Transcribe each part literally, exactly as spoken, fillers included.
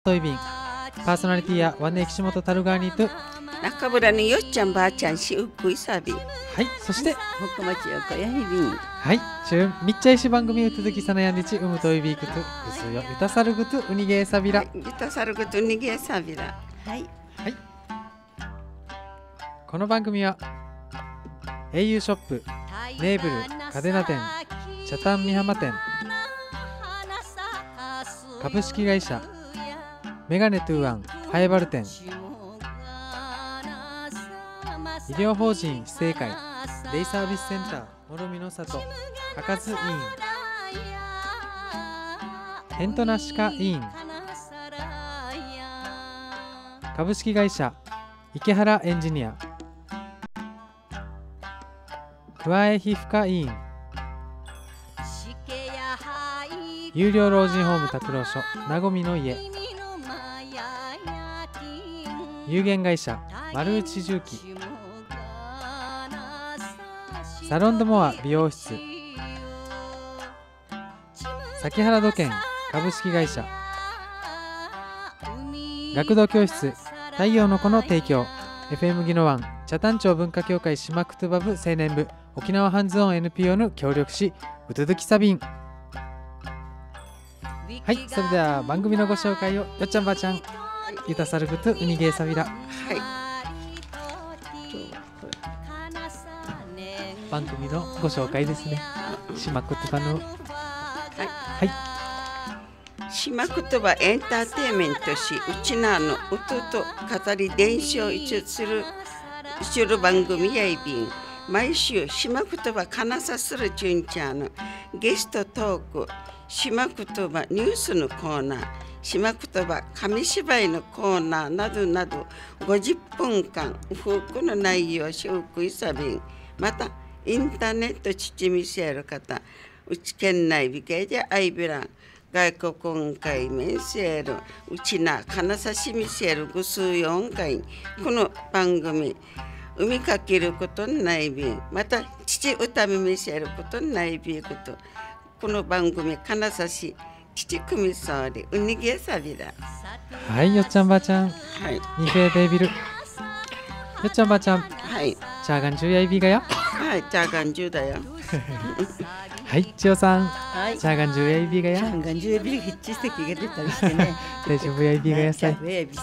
トイビンパーソナリティやワンネ岸本タルガーニーと中村のよっちゃんばあちゃんしうっくいさび。はい、そして北町よこやひびん。 はい、中みっちゃいし番組うつづきさなやんりちうむといびいくとうすよゆたさるぐとうにげえさびら、はい、 ゆたさるぐとうにげえさびら。はい、 はい、この番組は エーユー ショップ、ネーブル嘉手納店、北谷美浜店、株式会社メガネトゥーワンハエバル店、医療法人市政会デイサービスセンターもろみの里赤津委員、ヘントナシカ委員、株式会社池原エンジニア、桑江皮膚科委員、有料老人ホーム拓郎所なごみの家、有限会社丸内重機、サロンドモア美容室、崎原土建株式会社、学童教室太陽の子の提供、 エフエム ギノワン北谷町文化協会島クトゥバブ青年部沖縄ハンズオン エヌピーオー の協力しうつづきさびん。はい、それでは番組のご紹介をよっちゃんばあちゃんゆたさるぐとうにげえさびら。はい、番組のご紹介ですね。島言葉の、はい、 はい、島言葉エンターテインメントしうちなの音と語り伝承一するする番組やいびん。毎週島言葉かなさするじゅんちゃんのゲストトーク、島言葉ニュースのコーナー、島言葉紙芝居のコーナーなどなどごじゅっぷんかん風景の内容をしゅうくいさびん。またインターネットちちみせる方、うち県内美形でアイビラン外国会面せるうちな金指しみせるぐすうよんかい、この番組海かけることないびん、また父歌み見せることないびんこと、この番組金指し父組総理うにげさびら。 はい、よっちゃんばあちゃん、はい、にべベイビルよっちゃんばあちゃん、はい、チャーガンジュやいびがや、 はい、チャーガンジュだよはい、千代さん、はい、チャーガンジュやいびがや、 チャーガンジュやいびがヒッチ席が出たりしてね大丈夫やいびがやさい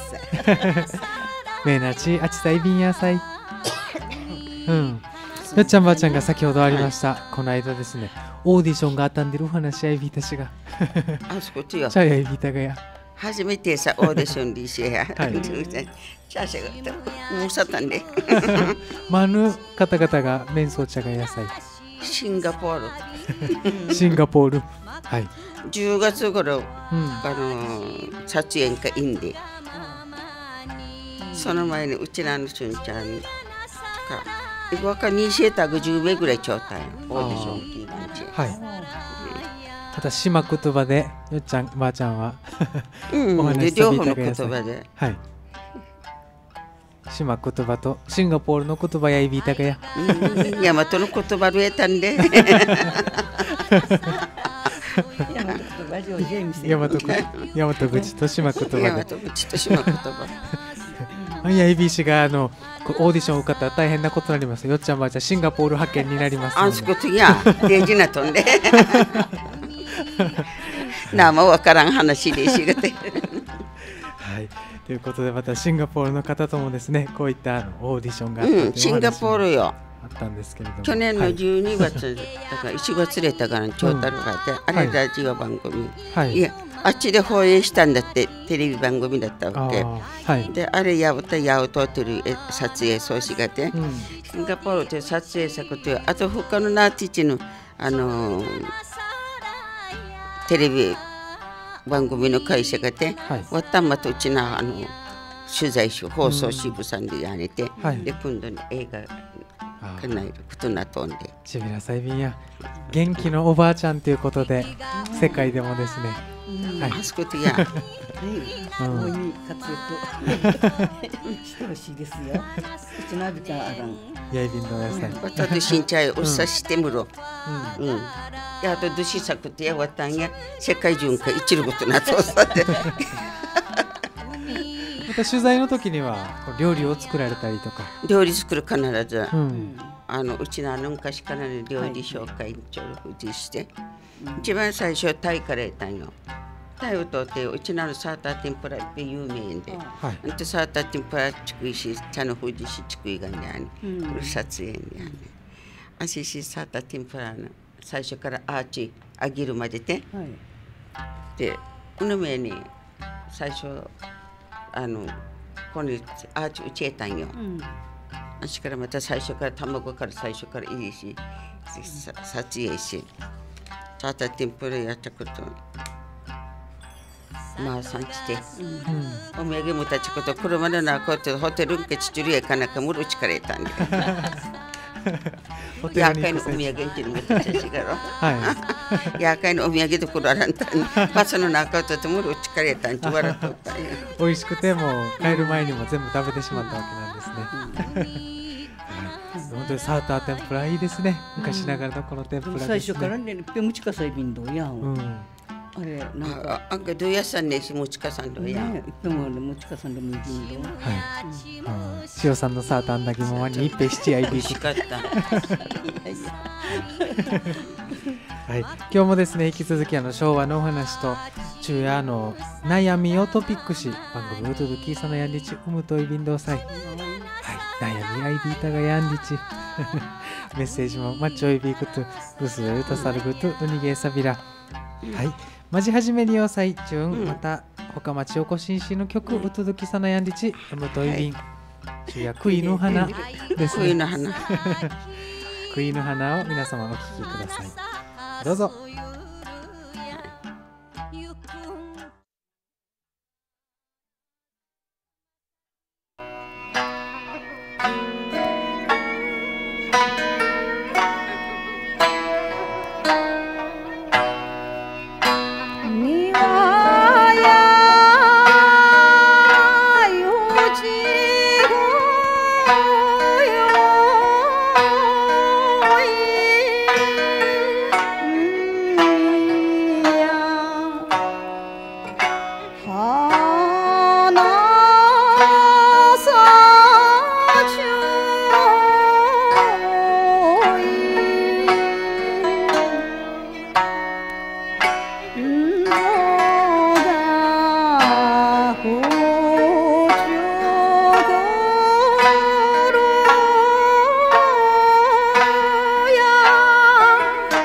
めなちあちさいびんやさいうん、よっちゃんばあちゃんが先ほどありました、はい、この間ですねオーディションがあったんでるお話やいびたしがあそこちよチャーやいびたがや初めてさオーディションでしやチャーシャがもうさったんでまぬ方々がメンソー茶が野菜シンガポールシンガポール、はい、 じゅうがつ頃、うん、あのー、撮影会インでその前にうちらのしゅんちゃんがわかにシェーターがじゅうめいぐらいちょうたいオーディションっていう感じ。はい。 また島言葉でよっちゃんばあちゃんはうん、お話しさびたがやさい。両方の言葉で。 はい。島言葉とシンガポールの言葉やいびたがや。 大和の言葉でたんで。 大和大和口と島言葉で。 大和口と島言葉。 いや エービーシー があのオーディションを受かったら大変なことになります。よっちゃんばあちゃんシンガポール派遣になりますので。 あんすことや大事なとんで生わからん話でしがてはいということでまたシンガポールの方ともですねこういったあのオーディションがあったというお話、うん、 シンガポールよあったんですけれども去年のじゅうにがつ、はい、だからいちがつれたから長太郎がいて、うん、あれラジオ番組、はい、いやあっちで放映したんだってテレビ番組だったわけ。あ、はい、であれやうたやうとってる撮影装置がて、うん、シンガポールで撮影したことあと他のナーティチのあのー、テレビ番組の会社がて、はい、わたんまとうちなあの取材し放送支部さんでやれて、うん、はい、で今度の映画かなりことなとんでちびらさいびんや元気のおばあちゃんということで世界でもですね、 うん、はい、あそことや大いに活躍してほしいですよ。うちのあびちゃんあらんやいびんの野菜私しんちゃいおっさしてむろ、うん、うん、やとどしさくてやわたんや世界中か一ることなとさってまた取材の時にはこう料理を作られたりとか。 料理作る必ず、 ううんんあのうちのあの昔からの料理紹介ちょろふじして、一番最初タイカレーたんよ。タイをとってうちのあのサーター天ぷらって有名で、 はいあとサーター天ぷらちくいし茶のふじしちくいがねあに、 うんうるさつえんねあに。あししサーター天ぷらの最初からアーチあげるまでで、 はいでこの目に最初あのこのアーチ打ちえたんよ。 うんあしからまた最初から卵から最初からいいし、さ撮影し、サーター天ぷらやったこと、まあさんして、 うんお土産もたちこと車の中とホテルんけちちゅりえかなかむるちからえたんで、 ホテやかいルに行く際のお土産んちにもたちしがろ。 はやかいのお土産ところあらんたんに、バスの中ととむるちからえたんち笑っとったんよ。 い、美味しくてもう帰る前にも全部食べてしまったわけなんですね。はい本当にサーター天ぷらいいですね。昔ながらのこの天ぷらですね。 最初からね、ペムチカサイビンドやん。 うん、 あれなんかああんかどうやさんねしもちかさんどうや。 ね、ペムでムチカさんでもいいビンド。 はい、うん、塩さんのサーターアンダギモワに一平七アイビー美味しかった。 はい、今日もですね引き続きあの昭和のお話と昼夜あの悩みをトピックし番組うとどきそのやんりちうむといびんどうさい、はい、悩みアイビータがやんりちメッセージもマッチョイビークトウスウェルタサルグトウニゲーサビラ、はいまじはじめによさいちゅん、 うんまた他町おこしんしの曲うとどきそのやんりちうむといびん、昼夜クイの花ですね。 恋の花。 クイの花を皆様お聴きください。どうぞ。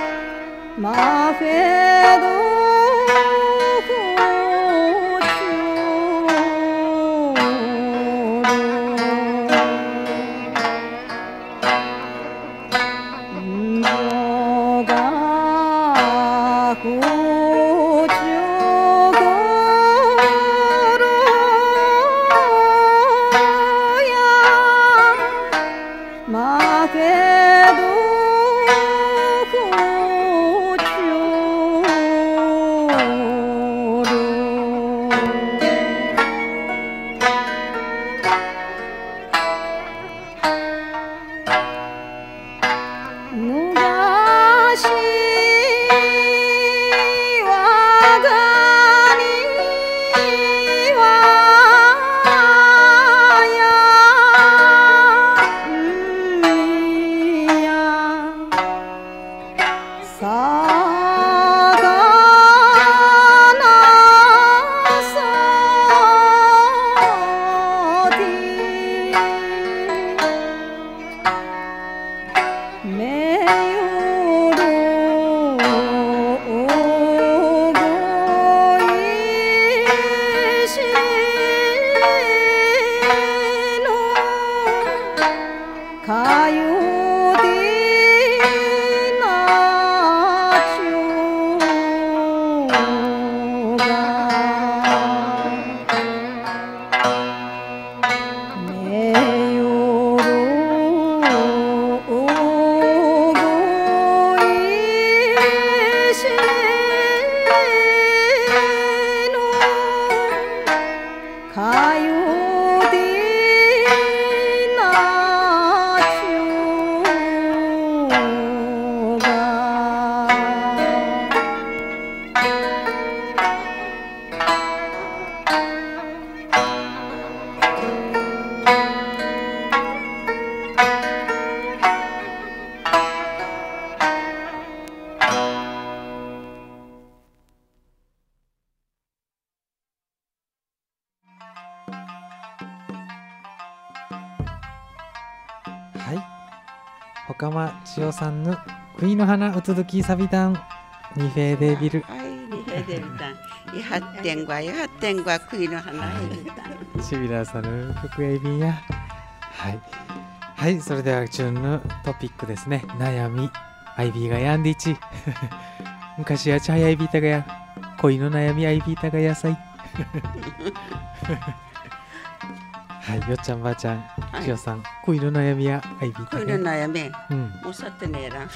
マフェド岡間千代さんのクイの花うつづきサビタンニフェーデビル。 はい、ニフェーデビタン。いはってんご、いはってんご、クイの花エビタン。 シビラさんの曲エビや。はい。はい、それでは中のトピックですね。悩み。アイビーがやんでいち。昔は茶やアイビーたがや。恋の悩みアイビーたが野菜。はい、よっちゃんばあちゃん、千代さん、恋の悩みやアイビーたが恋の悩み、 うん、 もうさってねえら。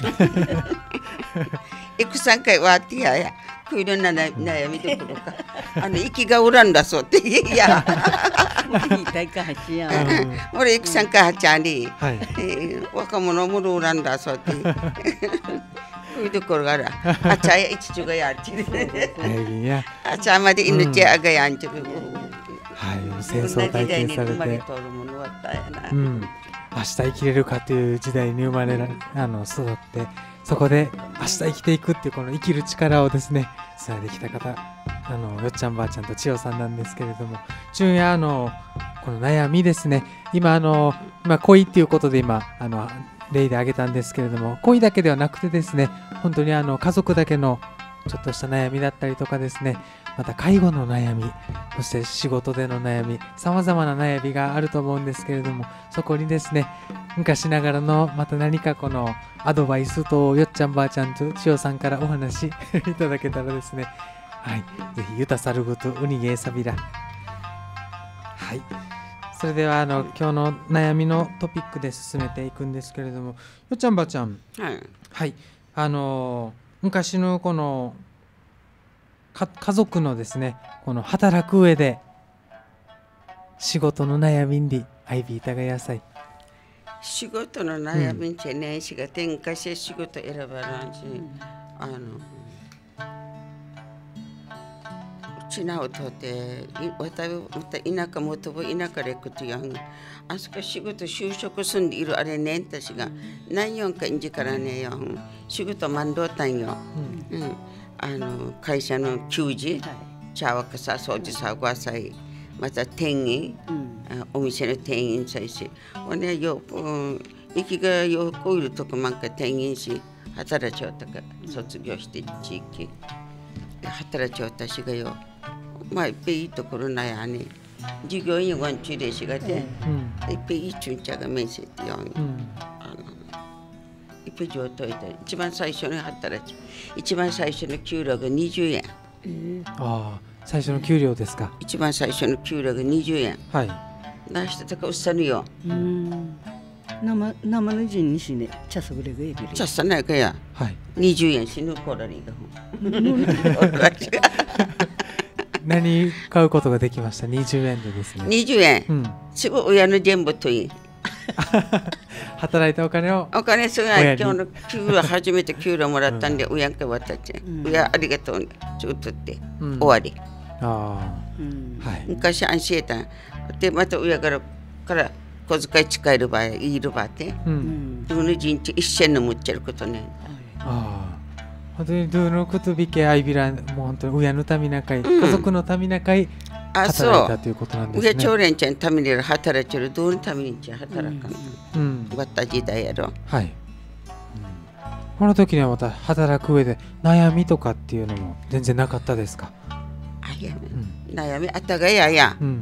いくさんかいはってやや、恋の悩みどころか、あの息がおらんだそうって、いや。 大会八や。 俺いくさんかいはちゃんに、若者もおらんだそうって。こういうところがある。あちゃや一中がやってる。あちゃまで命あがやんちゅう。 はい、戦争体験されて、うん、明日生きれるかという時代に生まれらあの育って、そこで明日生きていくっていうこの生きる力をですね伝えてきた方、あのよっちゃんばあちゃんと千代さんなんですけれども、中夜のこの悩みですね、今あの今恋っていうことで今あの例で挙げたんですけれども、恋だけではなくてですね、本当にあの家族だけのちょっとした悩みだったりとかですね、また介護の悩み、そして仕事での悩み、さまざまな悩みがあると思うんですけれども、そこにですね昔ながらのまた何かこのアドバイスとよっちゃんばあちゃんと千代さんからお話いただけたらですね、はい、ぜひゆたさるぐとうにげえさびら。はい、それではあの今日の悩みのトピックで進めていくんですけれども、よっちゃんばあちゃん、 はい、 はい、あの昔のこのか家族のですねこの働く上で仕事の悩みにアイビータが野菜仕事の悩みんちねしが天下し仕事選ばらんし、うん、あのうちなおとってわたまた田舎もとぼ田舎でくとやんあそこ仕事就職すんでいるあれねんたしが何四かんじからねよ仕事まんどうたんよ、うんうん、あの会社の給仕茶わかさ掃除さごわさいまた店員、うん、お店の店員さいしほんでよ息がよこいるとこなんか店員し働ちゃうとか卒業して地域働ちゃうたしがよまあいっぺんいいところないやね従業員ワンチューレシがで、うん、いっぺんいいチュンチャが面接ってよ、うん、あのいっぺん上等いた一番最初に働ち一番最初の給料がにじゅうえん、えー、ああ最初の給料ですか。 一番最初の給料がにじゅうえん、 はい、 出してたかうっさぬよ。 うん生生の人にしね茶そぐれがいびる茶さないかや、 はい、 にじゅうえんしぬこらりが何買うことができました。にじゅうえんでですね。 にじゅうえん、うん、すぐ親の全部といい働いたお金をお金すごい今日の給料初めて給料もらったんで、うん、親が渡っちゃう、うん、親ありがとうちょっとって、うん、終わり。 あ、うん、はい、 昔安心たでまた親からから小遣い使える場合いる場合で、うん、どの人一緒に持っちゃうことね。 ああ、本当にどのことびけあいびらもう本当に親のためなかい、うん、家族のためなかい働いたということなんですね。 親長連ちゃんのために働いてるどのために働かんの、うん、わった時代やろ。 はい、うん、この時にはまた働く上で悩みとかっていうのも全然なかったですか。 あいや、うん、悩みあったがやや、うん、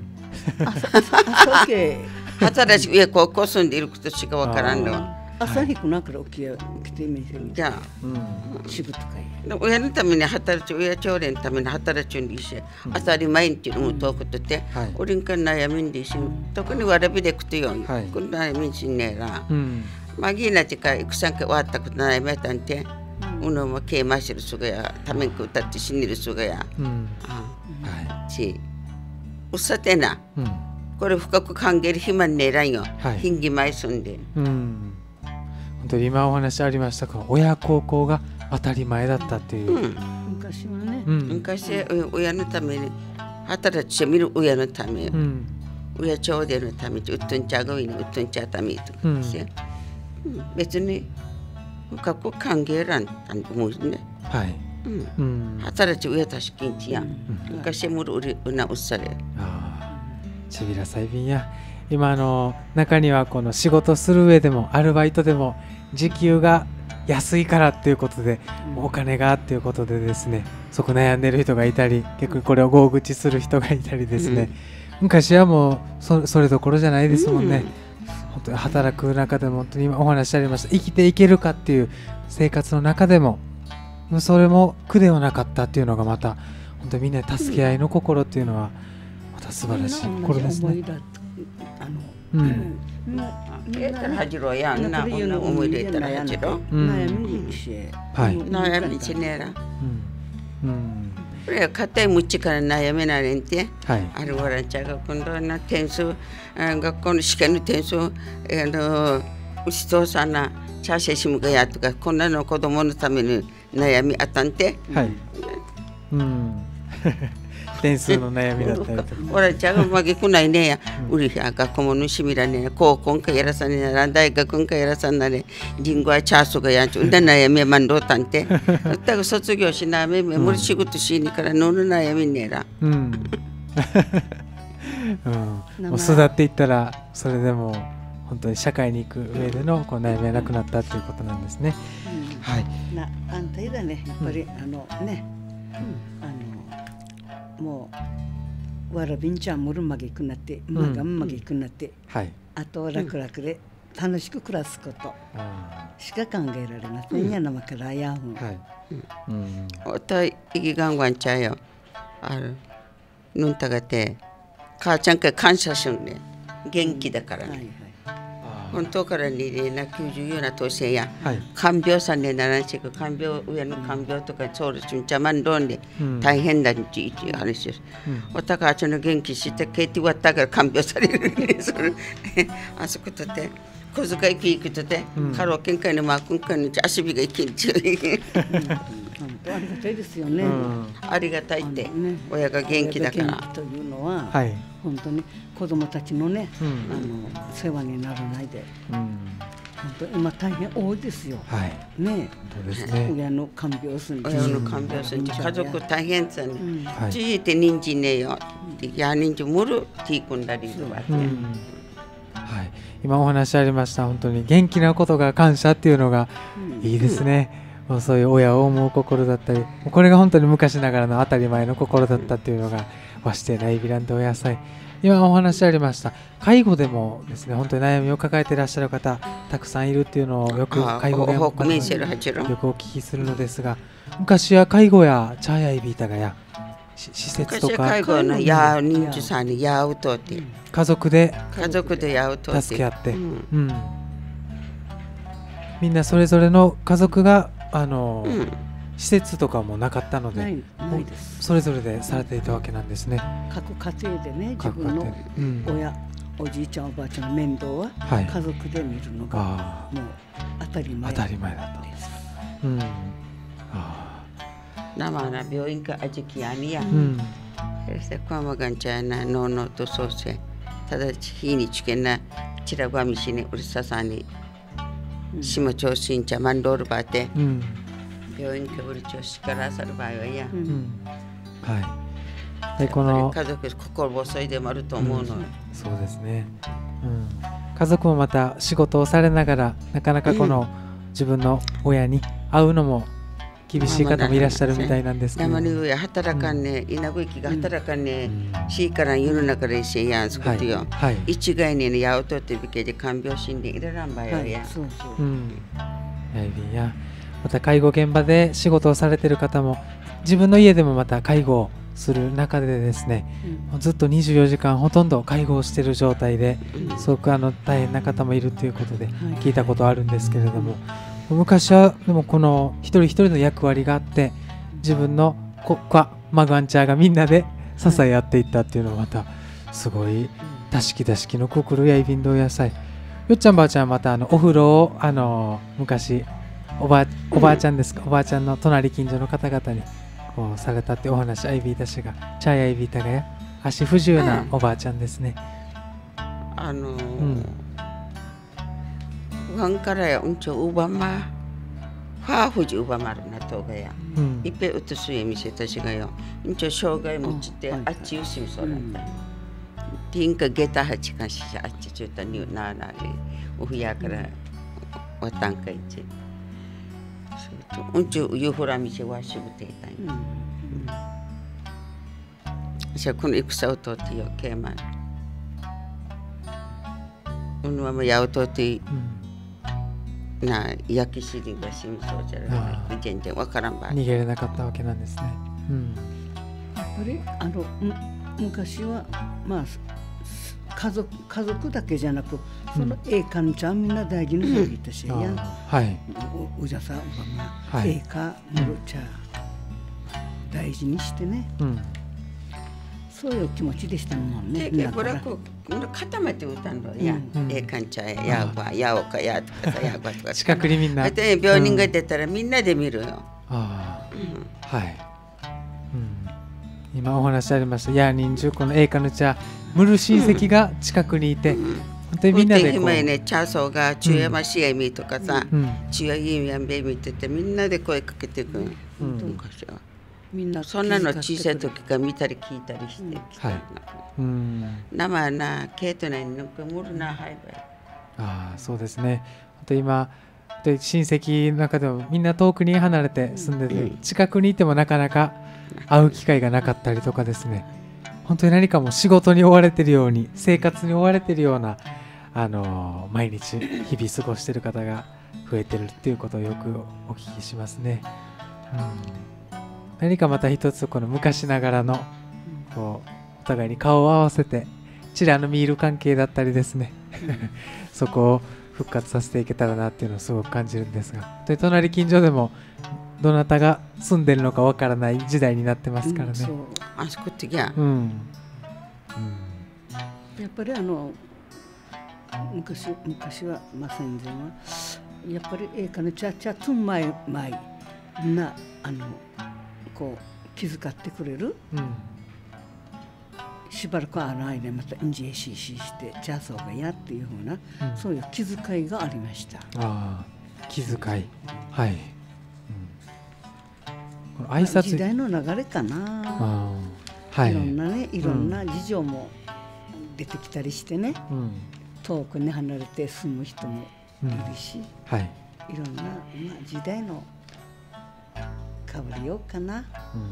働き上高校住んでいることしかわからんの。 朝日くなから起きや来てみせみじゃあ、 うん、仕事かい親のために働き親長連のために働きんでし、うん、当たり前っていうのも遠くとって、うん、俺んか悩みんでし、うん、特にわらびでくとよ、はい、こんな悩みんしんねえら、うん、まぎなてかいくさんか終わったこと悩めたんて、うん、うのもけいましるすがやためんく歌って死にるすがや、うん、あ、はい、しうっさてな、うん、これ深く考える暇ねえらんよ、はい、ひんぎまいすんで、うん、 本当に今お話ありましたが親孝行が当たり前だったっていう、うん、 昔はね、 うん、昔親のために働きしてみる親のため、うん、親長弟のためにうっとんちゃがいにうっとんちゃためとかして、うんうん、別に深く考えらんたんと思うね、 はい、 うんうん、働き親たしきんちや、うん、昔もるうなうっされちびらさいびんや今あの中にはこの仕事する上でもアルバイトでも時給が安いからっていうことで、お金がっていうことでですね、そこ悩んでる人がいたり、逆にこれを大口する人がいたりですね、うん、昔はもう そ, それどころじゃないですもんね、うん、本当に働く中でも本当に今お話ありました、生きていけるかっていう生活の中でもそれも苦ではなかったっていうのがまた本当にみんな助け合いの心っていうのはまた素晴らしい心ですね。うん。 하지로 야 나思い出たら하지로悩みちねら그래 그때 묻지가는悩み나는데 알고라 자가 군도나 텐수学校の 시간의 텐수 너 우시도사나 자세심가 야도가 코나노 子供のために悩みあったんてはいうん点数の悩みだったりとか。俺じゃがまぎくないねや。うりや学校もぬしみらね。高校かやらさねな。大学かやらさなね。リンゴはチャースがやんちゅう。だ悩みまんどうたんて。だから卒業しなめめもり仕事しにからのぬ悩みねら。うん。うん。もう育っていったらそれでも本当に社会に行く上でのこう悩みがなくなったということなんですね。はい。 なあんたいだね。やっぱりあのね。あの。もうわらびんちゃんもるまげくなってまがんまげくなって、はい、あとは楽々で楽しく暮らすことしか考えられませんやなまからやん。はい。うん。おたいきがんわんちゃよ。ある。ぬんたがて母ちゃんから感謝しんね。元気だからね。はいはい。本当からにねなきゅうじゅうような年や、はい、看病さんねならんしく看病上の看病とかそうですんちゃまんどんで大変だんちいち話です。おたかちの元気してケーティワッタから看病されるねそれあそことて小遣いピークとてカラオケ会のマークン会の遊びが行けんちゅう。ありがたいですよね。ありがたいって親が元気だからというのは本当に子供たちのねあの世話にならないで本当今大変多いですよ。ね親の看病する親の看病する家族大変さねちいて人参ねよや人参むるティーくんだりするわけ。 はい、今お話ありました本当に元気なことが感謝っていうのがいいですね。うん、そういう親を思う心だったりこれが本当に昔ながらの当たり前の心だったっていうのが和してナイビランドお野菜今お話ありました介護でもですね本当に悩みを抱えていらっしゃる方たくさんいるっていうのをよく介護現場でよくお聞きするのですが昔は介護やチャーヤイビータがや施設とか介護のや認知さんにやうとって家族で家族でやうと助け合って、うんうん、みんなそれぞれの家族があの、うん、施設とかもなかったので、ないないですそれぞれでされていたわけなんですね。 各家庭でね自分の親、うん、おじいちゃんおばあちゃんの面倒は家族で見るのがもう当たり前当たり前だったんです。うん、 生な病院かあじきやにや。うん。それこまがんちゃなののとそうせ。ただ日にちけなちらばみしにうるささに島調子んちゃまんどるばて。うん。病院かぶり調子からさる場合はや。うん。 はい。でこの家族心細いでもあると思うの。うん、 そうですね。うん。家族もまた仕事をされながらなかなかこの自分の親に会うのも厳しい方もいらっしゃるみたいなんですけど、 生に上働かんね、稲子きが働かんね、しいから世の中でしやんすことよ。一概にね、やうとってびけで看病しんでいららんばよや。そうそう。 やいびや、また介護現場で仕事をされている方も、自分の家でもまた介護をする中でですね、ずっとにじゅうよじかんほとんど介護をしている状態で、すごくあの大変な方もいるということで聞いたことあるんですけれども。昔はでもこの一人一人の役割があって自分の子かマグアンチャーがみんなで支え合っていったっていうのはまたすごいたしきたしきの心やいびんどう野菜よっちゃんばあちゃんまたあのお風呂をあの昔おばあ、おばあちゃんですかおばあちゃんの隣近所の方々にこうされたってお話アイビータ氏がチャーやアイビータがや足不自由なおばあちゃんですね。 あのーうんワンからやうんちょうばまファーフジうばまるなとがやいっぺうとすえみせたしがようんちょ障害持ちてあっちうしみそうだったティンカゲタハチカシあっちちゅうたにゅななりおふやから watang kaiji. So unju yuhura mi se washi butetai. Sa kun ikusau toti yo keman. Unu ama yau totiな焼き尻がしみそうじゃない全然わからんば逃げれなかったわけなんですね、うん、 やっぱりあの昔はまあ家族家族だけじゃなくそのええかんちゃんみんな大事にされたしや、うん、はいおじゃさんがええかもろちゃ大事にしてね、うん、そういう気持ちでしたもんね。 これはこう固めて歌うのや、ええかんちゃんややばやおかやとかさやばとか。 近くにみんな。 で病人が出たらみんなで見るよ。 ああ、はい。今お話ありましたや人数このええかんちゃんムル親戚が近くにいて、本当にみんなでこう。 今ねチャーソーが中山市やみとかさ、中山いいやんべみっててみんなで声かけてくる。昔は。みんなそんなの小さい時から見たり聞いたりしてきたな。生なケイトナに抜くもるなはいばい。 ああそうですね。本当今親戚の中でもみんな遠くに離れて住んでて、近くにいてもなかなか会う機会がなかったりとかですね。本当に何かも仕事に追われているように生活に追われているようなあのー、毎日日々過ごしている方が増えてるっていうことをよくお聞きしますね。うん何かまた一つこの昔ながらのこうお互いに顔を合わせてチラの見る関係だったりですねそこを復活させていけたらなっていうのをすごく感じるんですが、で隣近所でもどなたが住んでるのかわからない時代になってますからね。うん、 あそこってぎゃ、 うんうん、やっぱりあの昔昔はまあ戦前はやっぱりええかねちゃちゃつんまいまいなあのこう気遣ってくれる、うん、しばらくあの間またインジエシーシーしてチャーソーがやっていうふうな、うん、そういう気遣いがありました。 あ気遣い、はい、うん、 この挨拶時代の流れかな。あ、はい、いろんなねいろんな事情も出てきたりしてね、うん、遠くに離れて住む人もいるし、うんはい、いろんな、まあ、時代の変わりようかな、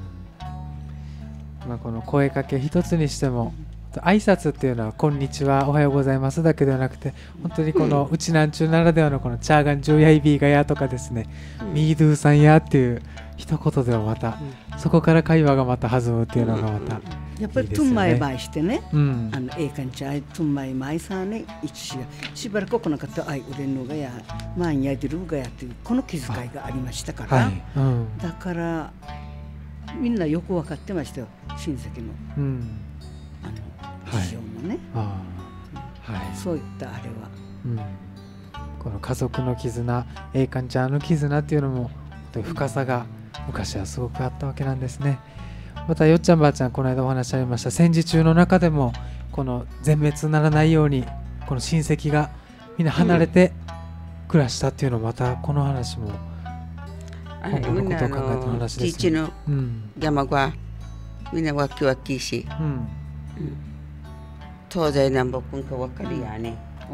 うんまあ、この声かけ一つにしても、うん、挨拶っていうのはこんにちはおはようございますだけではなくて本当にこのうちなんちゅうならではのこのチャーガンジューヤイビーがやとかですね、うん、ミードゥーさんやっていう一言でもまた、うん、そこから会話がまた弾むっていうのがまたいいですよね。 やっぱりトゥンマイバイしてね、うん、あのええかんちゃいトゥンマイマイさね一ししばらく来なかったあい俺のがやまんやいてるがやっていうこの気遣いがありましたから、はいうん、だからみんなよく分かってましたよ親戚の、うん、あの事情もね、はいはい、そういったあれは、うん、 この家族の絆ええかんちゃんの絆っていうのも深さが昔はすごくあったわけなんですね。またよっちゃんばあちゃんこの間お話ありました戦時中の中でもこの全滅にならないようにこの親戚がみんな離れて暮らしたっていうのもまたこの話も今後のことを考えての話ですけど、ね、うん、山がみんなわきわきし、うんうん、東西南北か分かるやね、うん、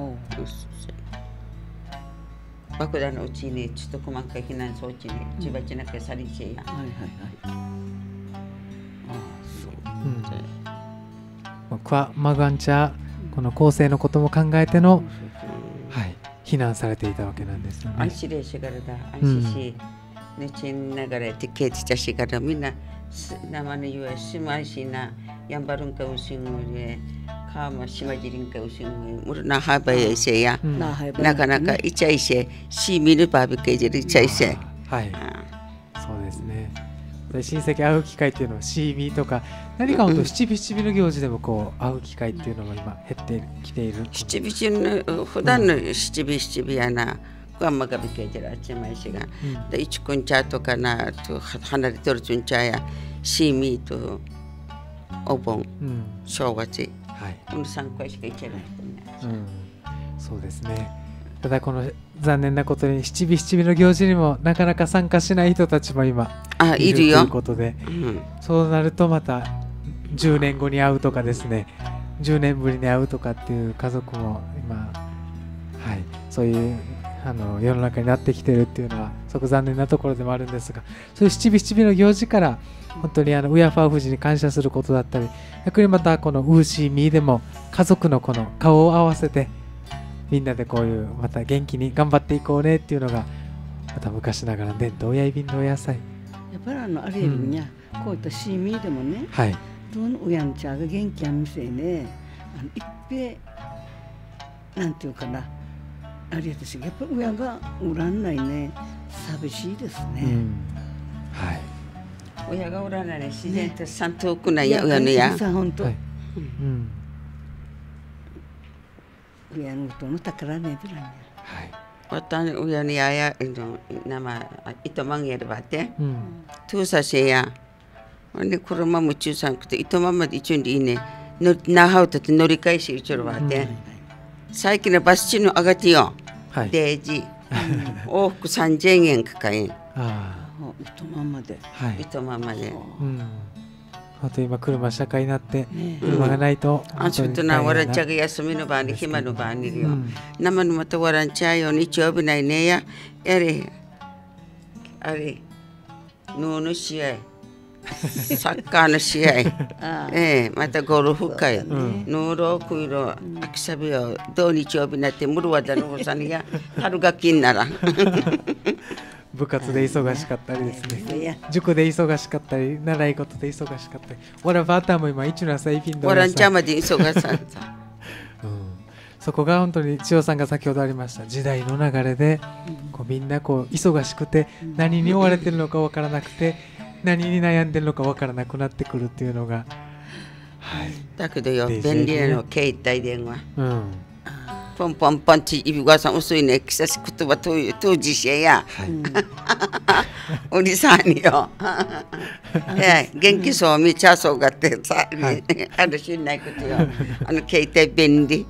爆弾のうちにちょっと細かい避難装置にちばちなきゃさりせや、はいはいはいうん、クワマガンチャこの後世のことも考えての、はい、避難されていたわけなんですよね。 安心でしがらだ安心し、ねちんながらてけつちゃしがらみんな生の言わしましなやんばるんかうしんごでかましまじりんかうしんごむるなはばやいせやなかなかいちゃいせしみるばびけじるいちゃいせはい、そうですね。親戚会う機会っていうのはシーミーとか何か本当七尾七尾の行事でもこう会う機会っていうのも今減ってきている。 七尾の普段の七尾七尾やなこあんまがびけじらあっちまいしがでいちくんちゃとかなと離れてるちんちゃやシーミーとお盆正月このさんかいしか行けないとね。 そうですね。ただこの残念なことに七尾七尾の行事にもなかなか参加しない人たちも今いるということで、うん、そうなるとまたじゅうねんごに会うとかですねじゅうねんぶりに会うとかっていう家族も今、はい、そういうあの世の中になってきてるっていうのはすごく残念なところでもあるんですが、そういう七尾七尾の行事から本当にあのウヤファーフジに感謝することだったり、逆にまたこのウーシーミーでも家族のこの顔を合わせてみんなでこういうまた元気に頑張っていこうねっていうのがまた昔ながらの伝統やいびんのお野菜。 やっぱりあのあれやるにゃ、うん、こういったシーミーでもね、はい、どの親んちゃが元気やみせね、あのいっぺなんていうかな、あれやですやっぱり親がおらんないね、寂しいですね。うん、 はい。親がおらない自然とさん遠くないや親のや。 さ本当。 はい、うん。 親のことの宝ねぶらんや。 はい。私の親のややの名前糸満やるばって。うん。とさせや。ね車も中さんくて糸満まで一緒にいいね。の那覇をとって乗り換えしうちるばって。最近のバスチの上がってよ。はい。デージ。往復三千円かかりん。ああ。糸満まで。 はい。糸満まで。 うん。あと今車社会になって車がないと。 あ、ちょっとなワランチャが休みの場に暇の場にいるよ。生のまたワランチャよ日曜日ないねや。やれ。あれ。脳の試合。サッカーの試合。ええ、またゴルフ会。ノーロークイロアクサビを土日曜日になってムルワダのさんや春学期なら。 部活で忙しかったりですね、塾で忙しかったり、習い事で忙しかったり、わらばたも今一の最近わらんちゃまで忙しかった、 うん、そこが本当に千代さんが先ほどありました時代の流れで、こうみんなこう忙しくて何に追われてるのか分からなくて何に悩んでるのか分からなくなってくるっていうのが、 はい、だけどよ便利なの携帯電話、うんポンポンポンって指がさん遅いね、久しくとは当時しや。おじさんよ。元気そう見ちゃそうがってさ、あるしないことよ。あの携帯便利。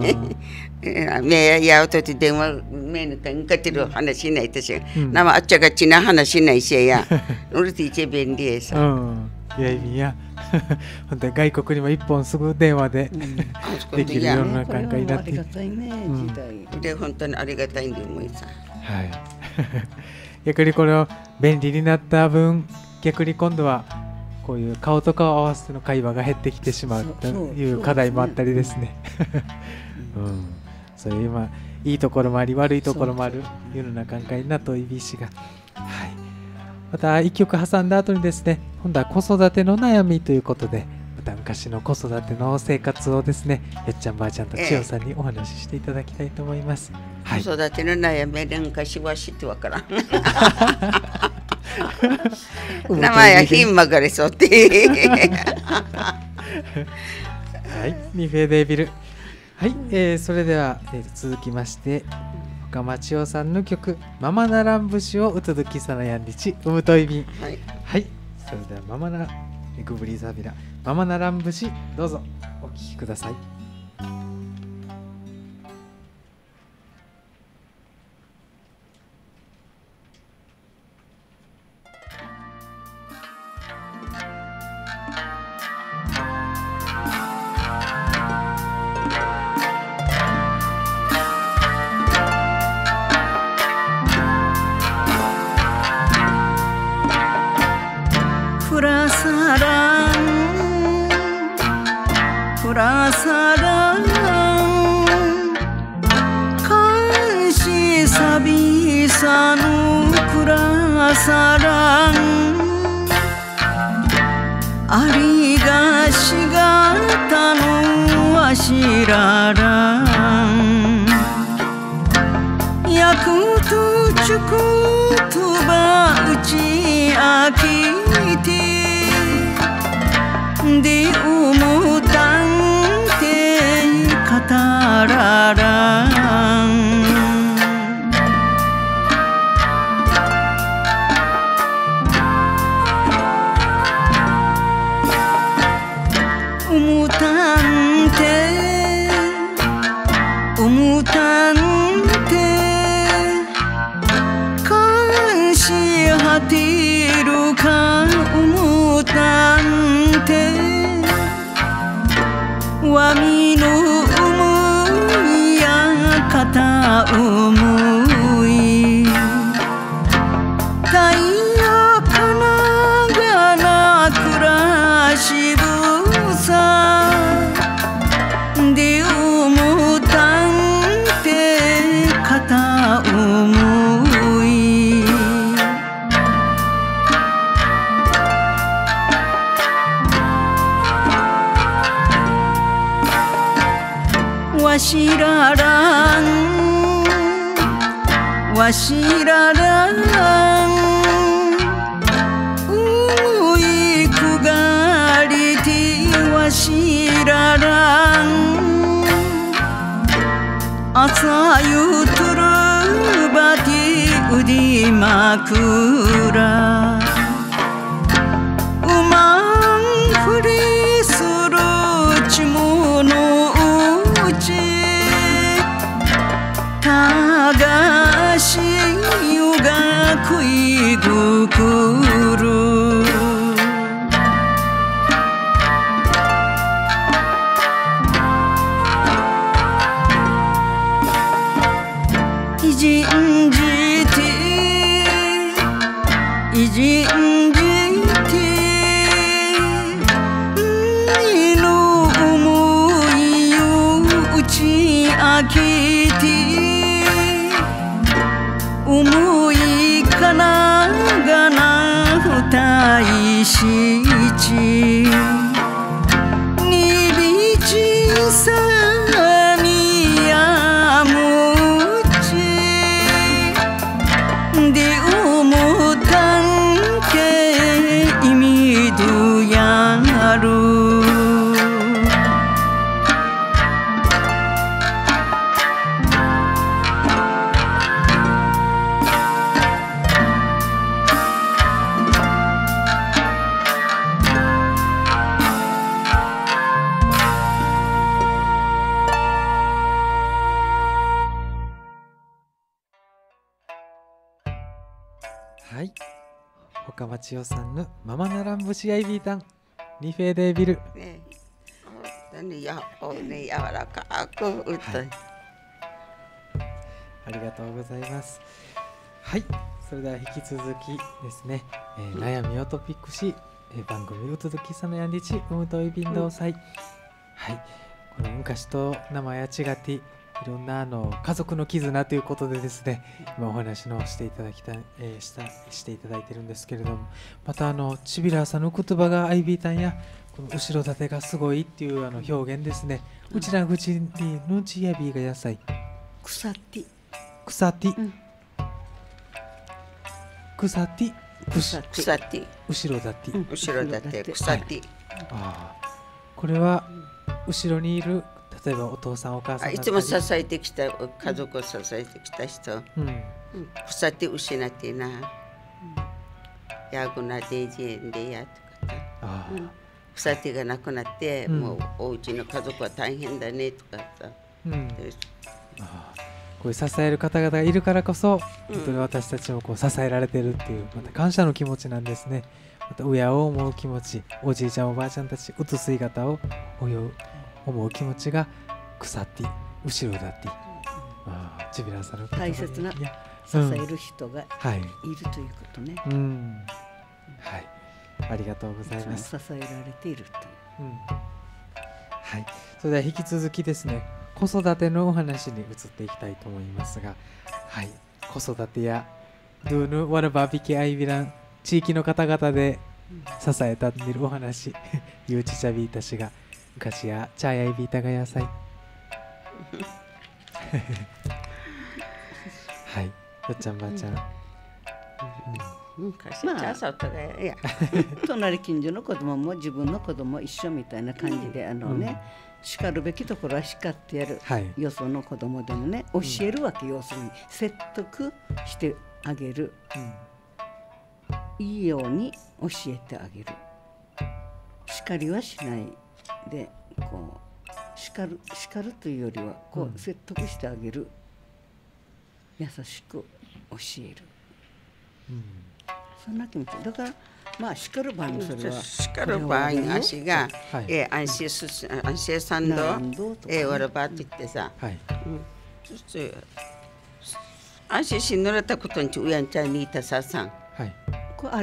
目やうとって電話目のかんかってる話しないとし、生あっちゃがちな話しないしや。うるていち便利やさ。 いやいや。本当に外国にも一本すぐ電話で、うん、できるような感覚になっている。 で本当にありがたいんで思いさ。 はい。逆にこれを便利になった分、逆に今度はこういう顔と顔を合わせての会話が減ってきてしまうという課題もあったりですね。そういう今いいところもあり悪いところもある世の中になといびしが。はい。また一曲挟んだ後にですね、今度は子育ての悩みということで、また昔の子育ての生活をですね、よっちゃんばあちゃんと千代さんにお話ししていただきたいと思います。 えーはい、子育ての悩みなんかしわしってわからん。名前はひんまがれそうって。 はい、ニフェデービル。はい、えー、それでは、えー、続きまして。岡間千代さんの曲「ママナラン節」をうつづきさなやんりちうむといびん。はい、はい、それではママナグブリザビラママナラン節どうぞお聴きください。 ありがしがたのわしららんやくとちゅくとばうちあきてでおもたんてかたららんわみの思いやかた思わしららんわしららんういくがりてわしららんあさゆとるばてうりまくらうまんふりするちものうちたがしゆがくいぐくるいじんじていじんじてにの思いを打ち明けて思いかながな歌いしちにびちさにやむちで思ったんけ意味どやるはい、岡間千代さんのママナランブシアイビータンリフェーデービル、 ね、何やおね柔らかく歌い、 ありがとうございます。はい、それでは引き続きですね、えー、悩みをトピックし、えー、番組を届きさのやんりちうむといびんどうさい、はい、この昔と名前は違っていろんなあの家族の絆ということでですね、今お話のしていただきたい、えー、したしていただいてるんですけれども、またあのちびらさんの言葉がアイビータンやこの後ろ盾がすごいっていうあの表現ですね。うちら口にぬちやびが野菜草って、 草って、 うん、 草って草って後ろ盾、 うん、後ろ盾草って、はい、 ああ、これは後ろにいる例えばお父さんお母さんいつも支えてきた家族を支えてきた人、うんうん、草って失ってな、うん、やぐなデイジェンでやとかさ、うん、草ってがなくなって、うん、もうお家の家族は大変だねとかさ、うん、 あこういう支える方々がいるからこそ、うん、本当に私たちもこう支えられてるっていうまた感謝の気持ちなんですね。また親を思う気持ち、おじいちゃんおばあちゃんたちうつすい方を思う気持ちが草って後ろだって、ああちびらさんの大切な支える人がいるということね、 うんうん、はい、ありがとうございます。 支えられているという、うん、 はい、それでは引き続きですね、子育てのお話に移っていきたいと思いますが、はい、子育てやドゥーヌワラバービケアイビラン地域の方々で支えたっているお話ゆうちちゃびいたしが昔やチャーヤイビータが野菜はい、よっちゃんばあちゃん、 うん、まあ、隣近所の子供も自分の子供一緒みたいな感じで、あのね、うん、叱るべきところは叱ってやる、はい、よその子供でもね教えるわけ、うん、要するに説得してあげる、うん、いいように教えてあげる、叱りはしないでこう叱る、叱るというよりはこう説得してあげる、優しく教える、うん、そんな気持ちだから、まあ叱る場合にそれは叱る場合に足がえ安心す安心さんどえわらばって言ってさ、はい、うん、そして安心し乗れたことにうやんちゃんにいたささん、はい、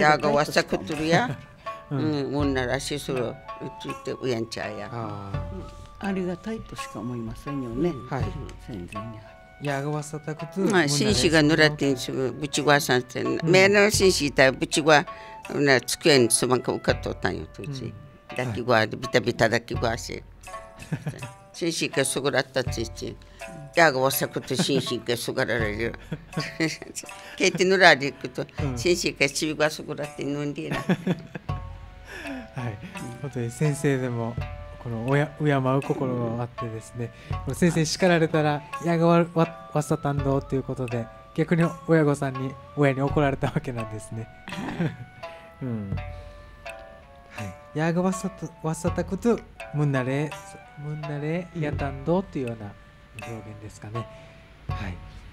やがわさくとるや、うん、もんならしするうついてうやんちゃや。 ありがたいとしか思いませんよね。はい。全然に。 やがわさたこと。 まあ紳士がぬらってんすぐぶちごわさんって、目の紳士いたぶちごわな机にそばんかうかっとったんよとうち。だきごわでビタビタだきごわし。 신시가 수그랐다 찌찌. 야가 와서부터 신시가 수그라를. 케이티 누라리 그도 신시가 집가 수그랐대 눈디라. はい、本当に先生でもこの敬う心があってですね、この先生に叱られたら「やがわわわさたんど」ということで逆に親御さんに親に怒られたわけなんですね。うん、はい、やがわさたわさたくとむんなれむんなれやたんどというような表現ですかね。はい。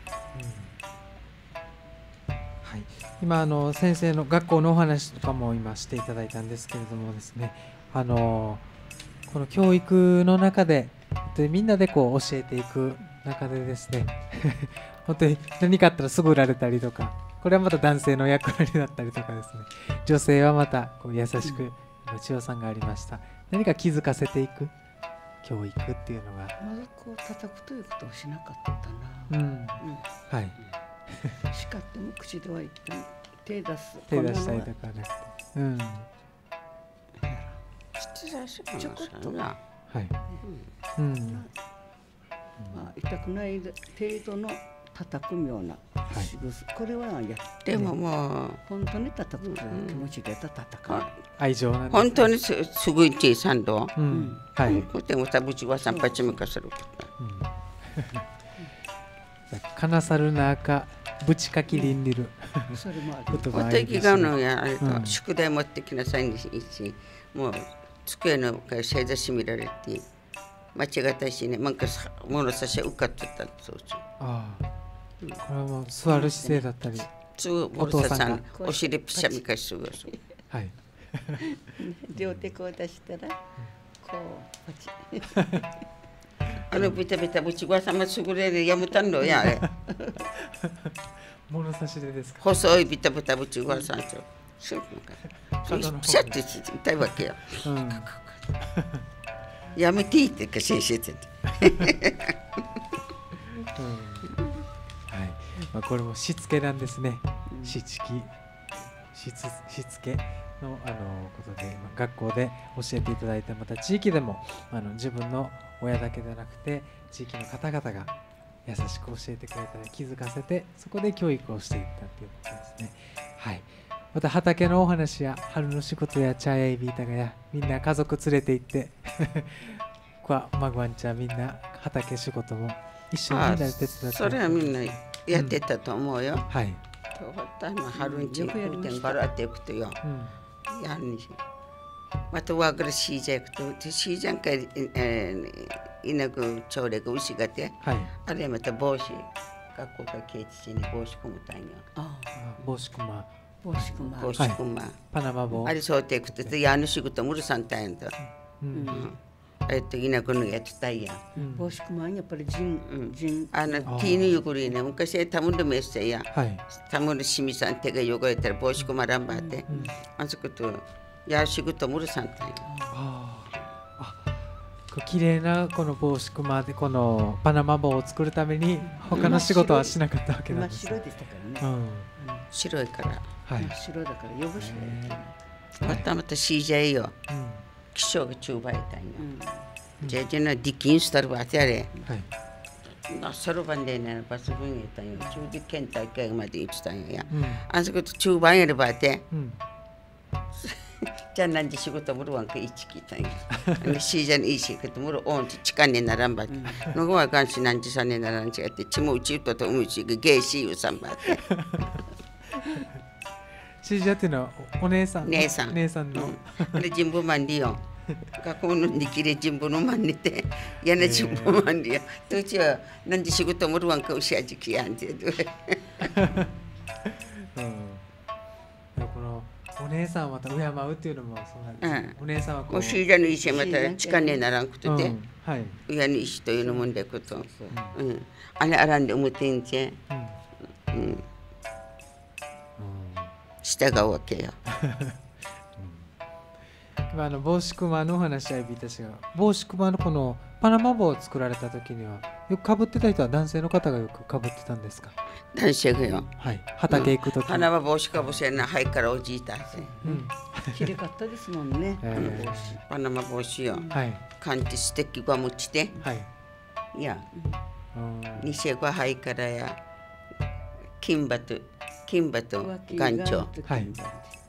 うんはい、今あの先生の学校のお話とかも今していただいたんですけれどもですね、あのこの教育の中ででみんなでこう教えていく中でですね本当に何かあったらすぐ売られたりとか、これはまた男性の役割だったりとかですね、女性はまたこう優しく千代さんがありました、何か気づかせていく教育っていうのがまずこう叩くということをしなかったな。 うん、うん、はい。 叱っても口では言っても手出す手出したりとかなくて、うん、 ちょこっとな、 はい、うん、 まあ痛くない程度の叩くような仕草、これはやってでももう本当に叩く気持ちで叩く愛情なんです。 本当にすごい小さんど、 うん、はい。 でもさぶちはさんぱちむかすること。 かなさるなあかぶちかきりんりるそれもある。お手気がのや宿題持ってきなさいにし、もう机の正座しみられて間違ったしね、なんか物差し受かってたそうそう。 ああ、これはもう座る姿勢だったり、 お父さんお尻ピシャミかすぐそう。 はい。 両手こう出したらこうパチ。 あのビタビタぶちごわさますぐれるやむたんのやあれ。 物差しでですか。 細いビタビタぶちごわさんと。そうピシャッと痛いわけよ。うん、やめていいってか先生って。うん、はい。 まあこれもしつけなんですね。しつき、しつしつけ。のあのことで学校で教えていただいて、また地域でもあの自分の親だけではなくて地域の方々が優しく教えてくれたら気づかせて、そこで教育をしていったということですね。はい。また畑のお話や春の仕事や茶屋いびいたがやみんな家族連れて行ってこはマグワンちゃんみんな畑仕事も一緒にみんなで手伝って、 それはみんなやってたと思うよ。うん、 はい。 春んちんてんからっていくとよ。うんやんにまたわがらしいじゃくとしいじゃんかいなく朝礼が牛がて、はい、あれまた帽子学校がケーチに帽子込むたんよ。 ああ帽子込ま帽子込ま帽子込まパナマ帽あれそうていくとやぬ仕事むるさんたんだ。あれといなくのやってたんや。 帽子込まやっぱり人人あのティーヌゆぐりね昔たむんでめっせやたむんしみさん手が汚れたら帽子込まらんばってあそことや仕事むるさんたんや。 綺麗なこの帽子込までこのパナマ帽を作るために他の仕事はしなかったわけなんです。 真っ白でしたからね。 白いから。 真っ白だから汚しがまたまたシージェーよ。気象が中倍たんよ。じゃあじゃなディキンスタルバーってあれ。なそろばんでねバス分やったんよ。中で県大会まで行ってたんや。あそこと中盤やるばって。じゃあ何時仕事もるわんかいち聞いたんや。シージャンいいしけどもるおんち近にならんばって。のごはがんし何時さんにならんちがってちもうちととうちがゲイシーうさんばって。 シージャっていうのはお姉さん姉さん姉さんの。 で人部マンリよ。学校のにきれ人部のマンにてやな人部マンリよ。どちは何時仕事もるわんかうしあじきやんて。 お姉さんはまた敬うっていうのもそうなんです、うん、お姉さんはこうシージャの石また近にならんくてて、うんはい、 親の石というのもんでこと、うん、あれあらんで思ってんじゃ、うんうん、従うわけよ。 今あの帽子クマのお話はビータシが帽子クマのこのパナマ帽を作られた時にはよくかぶってた人は男性の方がよくかぶってたんですか？ 男性がよ。 はい。畑行く時。 パナマ帽子かぶせんな、はいからおじいたぜ。 うん。きれかったですもんね。 パナマ帽子よ。 はい。 カンティステッキが持ちて。 はい。 いや。にせがはいからや。金馬と金馬と岩頂。 はい。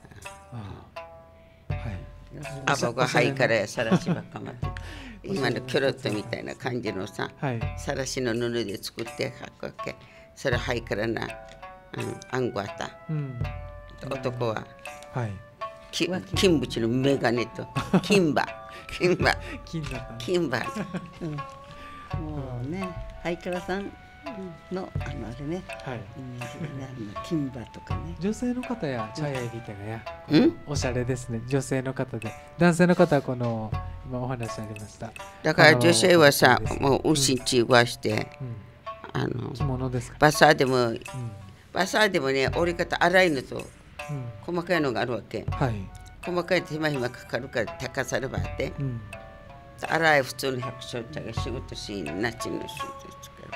アボがはいからやさらしばかまって。今のキョロットみたいな感じのさ、さらしの布で作って書くわけ。それはいからな、うん、アンゴアタ。男は、 はい、 金縁のメガネと金馬。金馬。金馬。 もうね、はいからさんのあのあれね、 はい、 イメージになるの金馬とかね。 女性の方やチャヤエビタがや、うん、おしゃれですね。女性の方で、男性の方はこの今お話ありました。 だから女性はさ、もう牛ちわして、 あの着物ですか。 バサーでも、バサーでもね、折り方粗いのと細かいのがあるわけ。 はい。 細かい手間暇かかるから高さればって。粗い普通の百姓茶が仕事しなちの仕事ですから。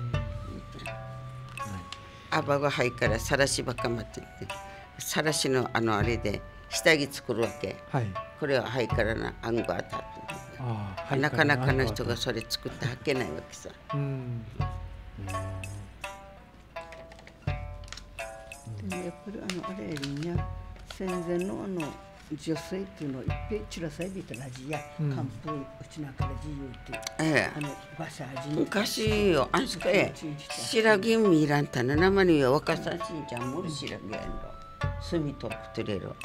アバが入からさらしばかまってってさらしのあのあれで下着作るわけ、 はい、 これはハイからなアンゴアタってなかなかの人がそれ作って履けないわけさ。うん、 でもやっぱりあのあれにゃ戦前のあの女性っていうのをいっぺんちらさいびたらじや漢方うちなからじゆうって、 ええ、 あのバサージ昔よあんすかえ白銀ミランタの生には若さちんじゃんもる白銀の炭とプトレロ。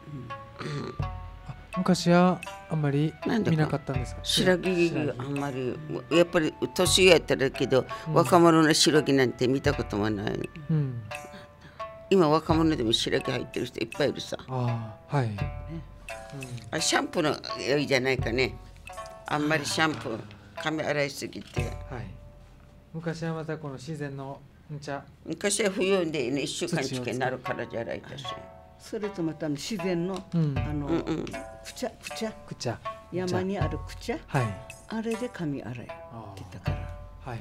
昔はあんまり見なかったんですか？ 白銀あんまりやっぱり年やったらけど、うん、若者の白銀なんて見たこともない、うん、今若者でも白木入ってる人いっぱいいるさ。 ああ、はい。 うん、シャンプーの良いじゃないかね。あんまりシャンプー髪洗いすぎて。はい。 昔はまたこの自然のん茶。 昔は冬でね一週間近くなるからじゃないかし。 それとまた自然の、うん、あの、うんうん、くちゃくちゃくちゃ山にあるくちゃ、 はい、 あれで髪洗いって言ったから。 はい。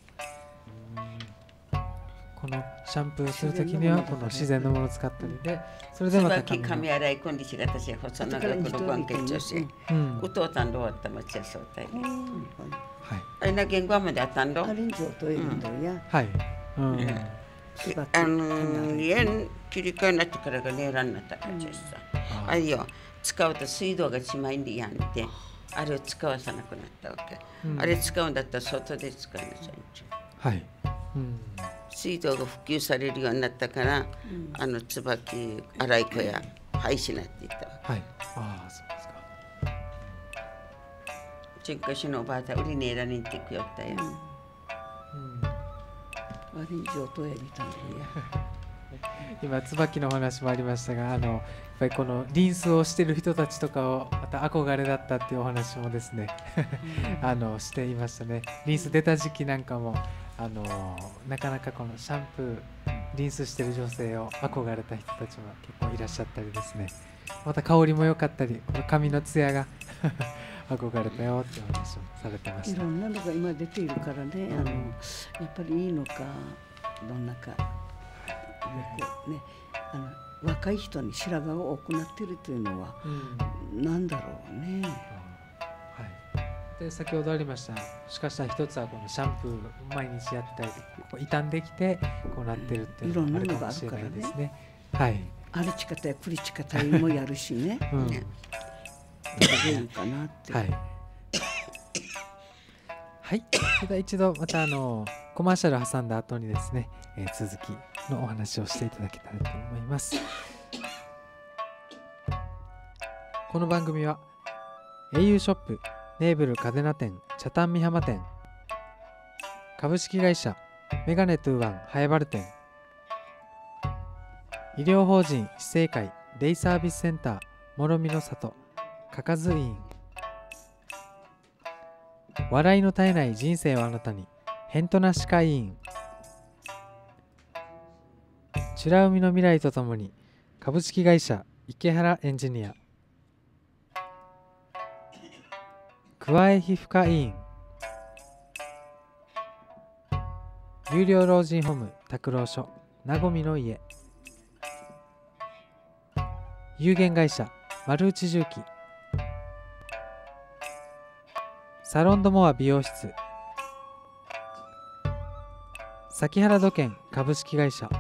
このシャンプーするときにはこの自然のものを使ったりで、それでまた髪髪洗いコンディシが私は細長くの番結長し、お父さんどうやったまちゃそうたいね。はい。あれな言語まであったんど。 あれんじょというんだや。 はい。うん。 あの家切り替えになってからがねらんなった感じさ。あれよ使うと水道がしまいにやんで、あれを使わさなくなったわけ。あれ使うんだったら外で使いなさい。 はい。うん。 水道が普及されるようになったから、うん、あの椿洗い粉や廃止になっていった。 はい。ああ、そうですか。 ちんかしのおばあちゃん売りねえらにってくよったよ。 うん。悪い状態やりたんだよ。 今椿のお話もありましたが、あのやっぱりこのリンスをしている人たちとかをまた憧れだったっていうお話もですねあのしていましたね。リンス出た時期なんかもあのなかなかこのシャンプーリンスしてる女性を憧れた人たちも結構いらっしゃったりですね。また香りも良かったり、この髪のツヤが憧れたよっていう話をされてました。 いろんなのが今出ているからね、うん、あのやっぱりいいのかどんなか、はいね、あの若い人に白髪が多くなっているというのは、うん、なんだろうね。 で先ほどありました、もしかしたら一つはこのシャンプー毎日やったりこう傷んできてこうなってるっていうのもあるかもしれないですね。はい。 あるち方やくりち方もやるしね。うん。いいかなって。はい。 はい。それでは一度またあのコマーシャル挟んだ後にですね、えー、続きのお話をしていただけたらと思います。この番組は エーユー ショップネーブル嘉手納店北谷美浜店株式会社メガネトゥーワン早原店医療法人市政会デイサービスセンター諸見の里かかず委員笑いの絶えない人生をあなたにヘントナ歯科医院美ら海の未来とともに株式会社池原エンジニア桑江皮膚科医院、有料老人ホーム拓郎所なごみの家、有限会社丸内重機、サロンドモア美容室、崎原土建株式会社、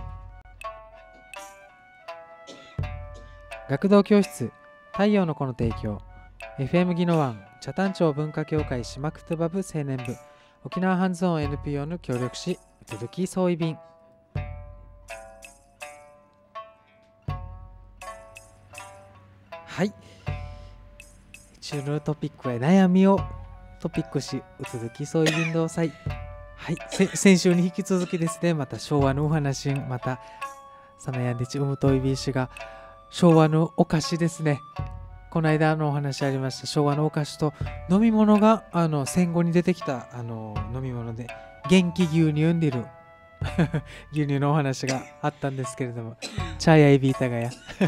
学童教室太陽の子の提供、 エフエム ギノワン北谷町文化協会シマクトゥバブ青年部、沖縄ハンズオン エヌピーオー の協力し続き総意便。はい、中のトピックは悩みをトピックし続き総意便同祭。はい、先週に引き続きですね、また昭和のお話、またサナヤンディチウムトイビー氏が昭和のお菓子ですね。この間のお話ありました昭和のお菓子と飲み物があの戦後に出てきたあの飲み物で元気牛乳んでる牛乳のお話があったんですけれども、チャーやイビータがや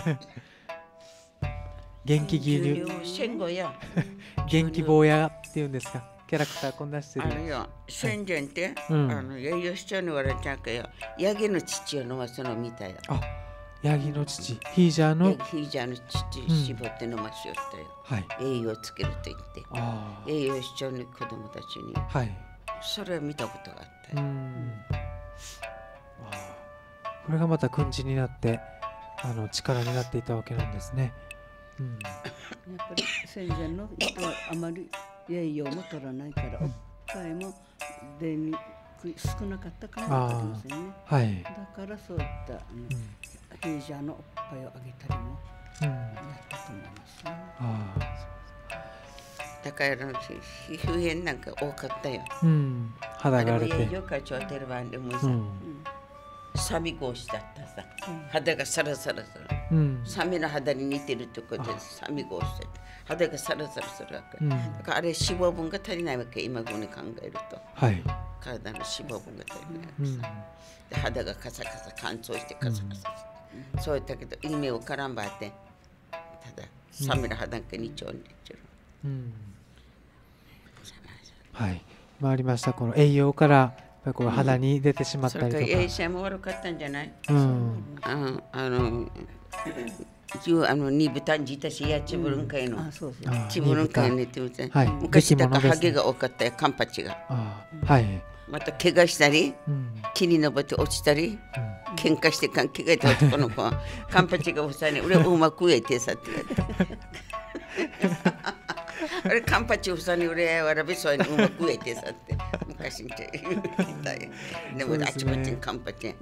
元気牛乳元気坊やっていうんですか、キャラクターこんなしてる。 あのよ、戦前って、うん、あのやよしちゃんに笑っちゃうかよ、ヤギの父を飲ませのみたいよ。 あ、ヤギの父、ヒージャーのヒージャーの父絞って飲ましよったよ、うん、はい、栄養つけると言ってあ栄養しちゃうに子供たちに、はい、それは見たことがあったよ。うん、 これがまた訓示になってあの力になっていたわけなんですね。うん、 やっぱり戦前の人はあまり栄養も取らないから、うん、おっぱいも出に少なかったかもわかりませんね。はい、だからそういったあの、うん、ヒージャーのおっぱいをあげたりもやったと思いますね。うん、あだから皮膚炎なんか多かったよ。 うん、肌が荒れて。 あれも栄養価値を当てる番でもさ、うん、サミゴシだったさ、うん、肌がサラサラする、うん、サメの肌に似てるってことでサミゴシだった肌がサラサラするわけ、うん、だからあれ脂肪分が足りないわけ、今風に考えると、はい、体の脂肪分が足りないわけ、うん、で肌がカサカサ乾燥してカサカサ、うん、そういったけど意味を絡んばってただサメの肌が似ちゃうんでちゃう、うん、 はい、回りました。この栄養からこう肌に出てしまったりとか、うん、 それから衛生も悪かったんじゃない、うん、ああのあのにぶたんじたしやちぶるんかいの、ちぶるんかいねって言って、昔だからハゲが多かったよ、カンパチが、はい、また怪我したり、うん、木に登って落ちたり、うん、喧嘩して関係がいた男の子はカンパチがおさに俺うまくえてさって言ってあれカンパチをさに俺わらびそうにうまくえてさって昔に言ったよ。でもあちこちにカンパチ、うん、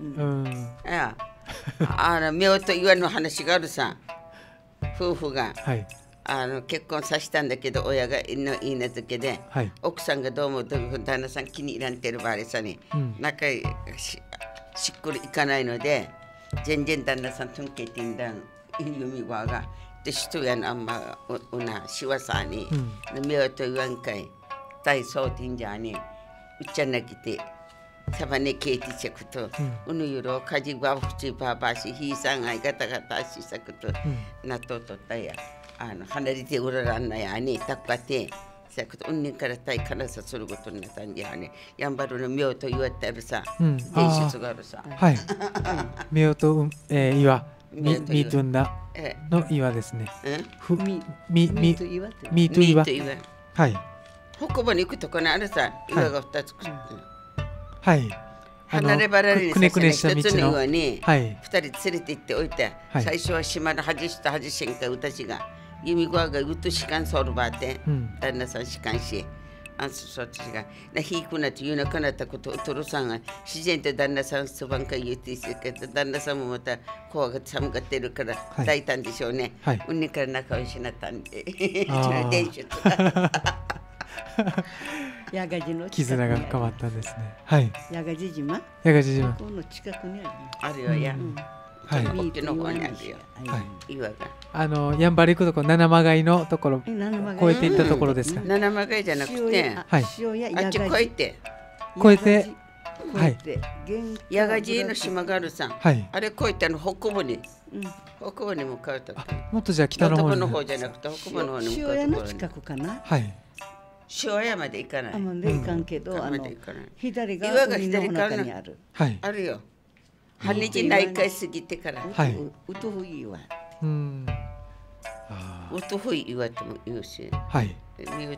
いやあの夫婦岩の話があるさ、夫婦が、はい、あの結婚させたんだけど親がのいいなずけで、はい、奥さんがどうも旦那さん気に入らんてる場合さに、うん、仲ししっくりいかないので全然旦那さんとんけてんだんいみわがで人やのあんまうなしわさに、うん、夫婦岩んかい大そうてんじゃにうっちゃなきてサバネケーティチェクト、うぬゆろかじばふちばばしひいさんがいガタガタしさくとなっととったやあの離れてうららんなやにたっかてさくとうんねんからたいからさすることになったんじゃねやんばるのみょうと言わってあるさ伝説があるさはいみょうと岩みーとんだの岩ですねみみと岩みと岩はい北部に行くとこにあるさ岩がふたつくってはい、 離れ離れにさせない一つの岩にふたり連れて行っておいて、はい、最初は島の端下端しんかうたちが弓子がうとしかんそるばって、うん、旦那さんしかんしあんそそっちがなひいくなって言うなかなったことをとるさんが自然と旦那さんそばんか言っているけど旦那さんもまた怖が寒がってるから抱いたんでしょうね、はい、うんねから仲良しなったんで伝説がヤガジの絆が深まったんですね。はい。 ヤガジ島。 ヤガジ島。 この近くにある、ね。 あるよや。うん、はい。こっちの方にあるよ。はい。岩が。 あのやんばる行くとこ七曲のところ越えていったところですか。 七曲じゃなくて、 はい。 あっち越えて。 越えて。はい。 ヤガジの島があるさ。はい。あれ越えたの北部に。北部に向かうと。 もっとじゃあ北の方の方じゃなくて北部の方に向かうところに。 塩屋の近くかな。 はい。 塩屋まで行かない。 あまで行かんけど、あの左が海の中にある。 はい。 あるよ。半日内海過ぎてから。 はい。うとふい岩。 うん。 うとふい岩とも言うし。 はい。 言って。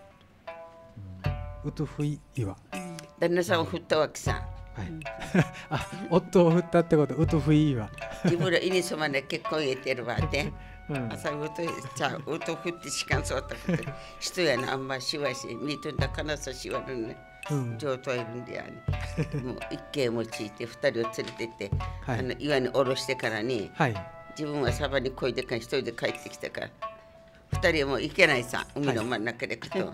うとふい岩。 旦那さんを振ったわけさ。 はい。あ、夫を振ったってこと、うとふい岩。 自分のイニスマで結婚入れてるわって朝うとじゃあうと振ってしかんそうとって人やなあんましわし見とんだかなさしわるね上等いるんでやねもう一軒持ちいて二人を連れてってあの岩に下ろしてからに自分はサバにこいでかん一人で帰ってきたから二人はもう行けないさ海の真ん中で行くと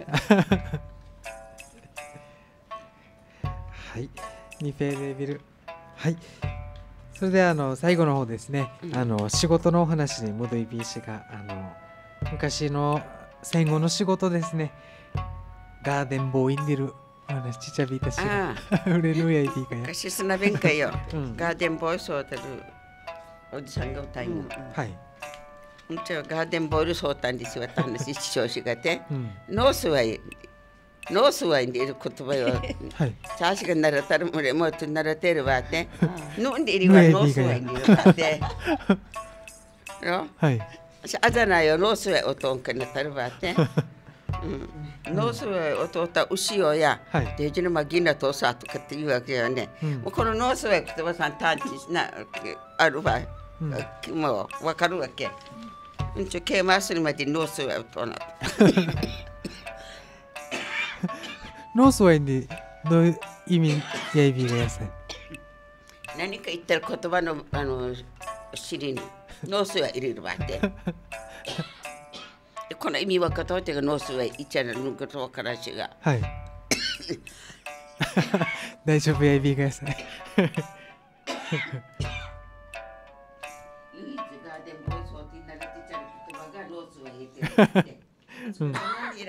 はいニフェレビルはい。それであの最後の方ですね、うん、あの仕事のお話に戻りびしがあの昔の戦後の仕事ですねガーデンボーインデル話ちっちゃびたしが売れるやいびかや昔すなべんかよ、うん、ガーデンボーイそうたるおじさんが歌いの、うん、 はいうんちはガーデンボーイそうたんですよって話一生しがて、うん、ノースはいノースワインでいる言葉よ。はい。チャーシがならたるもれもとならてるわって。飲んでいるわノースワインでいるわって。はい。あざないよノースワインおとんかなたるわって。ノースワインおとった牛をや。でじのまぎなとさとかっていうわけよね。もうこのノースワイン言葉さん探知なあるわ。もうわかるわけ。うんちょケーマスにまでノースワインおとな。 ノースワインでどういう意味やいびがやさい何か言ったら言葉のあの尻にノースワイン入れるわってこの意味分かったってがノースワインいっちゃうのことわからしがはい大丈夫やいびがやさい唯一ガーデンボーイソーティーならてちゃう言葉がノースワイン入れてるってうん、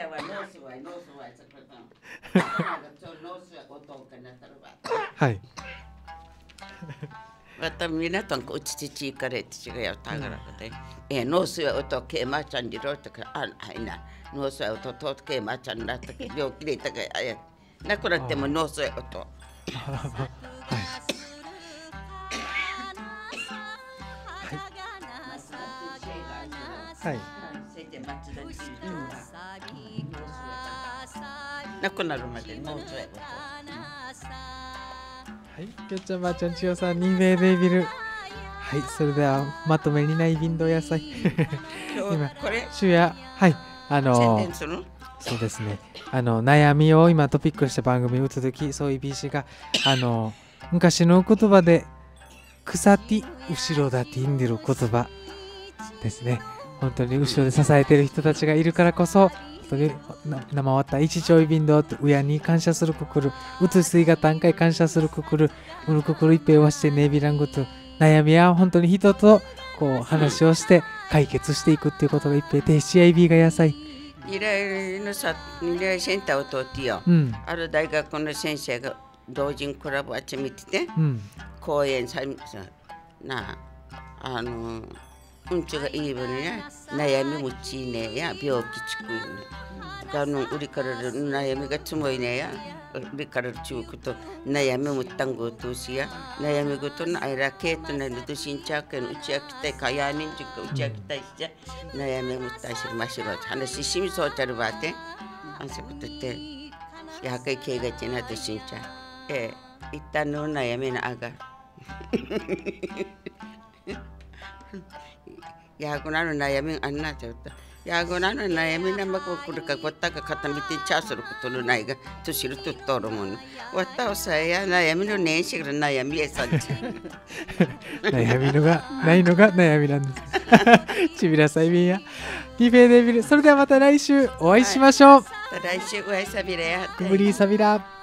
はい。 またみなとんこうちちちからてちがやったからで、えノースは音けまちゃんじろとかあはいな、ノースは音とけまちゃんだったけ病気でたかあやなくなってもノースは音。はい。はい。なくなるまでノースは音。 はい、きょっちゃんばあちゃんちよさんに名デビル。はい、それではまとめにない瓶道野菜。今これ週やはいあのー、そうですねあの悩みを今トピックした番組を続きそういう ビーシー があの昔の言葉で草ティ後ろだって言んでる言葉ですね。本当に後ろで支えてる人たちがいるからこそ。生わった一丁瓶道と親に感謝するくくるうつすいが単回感謝するくくるうぬくくる一平はしてねびらんぐと悩みは本当に人とこう話をして解決していくっていうことが一平で シーアイビー が野菜依頼のさ依頼センターを通ってよ、うん、ある大学の先生が同人クラブあっち見てて、うん、講演さなあのうんちがいい分ね悩みもちいねや病気ちくいねがの売りからる悩みがつもいねや売りからるちゅうこと悩みもたんごとしや悩みごとのあいらけとなるとしんちゃくのうちあきたいかやにんちゅかうちあきたいしじゃ悩みもたしましろ話しみそうちゃるばてあんせことってやかいけがちなとしんちゃええ一旦の悩みのあがやごなの悩みあんなちゃったやごなの悩みなまこくるかこったか固めてチャーすることのないがと知るととるものわったおさや悩みのねえしぐら悩みえさんち悩みのがないのが悩みなんですちびらさいびんやリベデビルそれではまた来週お会いしましょう、 はい、来週お会いさびらやくぶりさびら